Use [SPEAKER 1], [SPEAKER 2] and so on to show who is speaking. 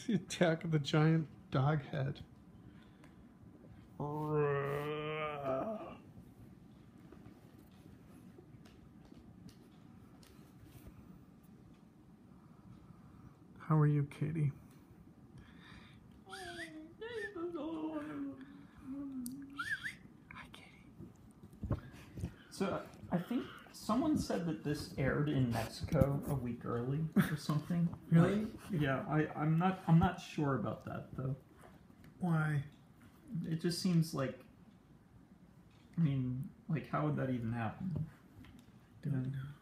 [SPEAKER 1] The Attack of the Giant Doghead. How are you, Katie? Hi, Katie.
[SPEAKER 2] So I think someone said that this aired in Mexico a week early or something.
[SPEAKER 1] Really?
[SPEAKER 2] Yeah, I'm not sure about that though.
[SPEAKER 1] Why?
[SPEAKER 2] It just seems like, I mean, like, how would that even happen?
[SPEAKER 1] Don't know.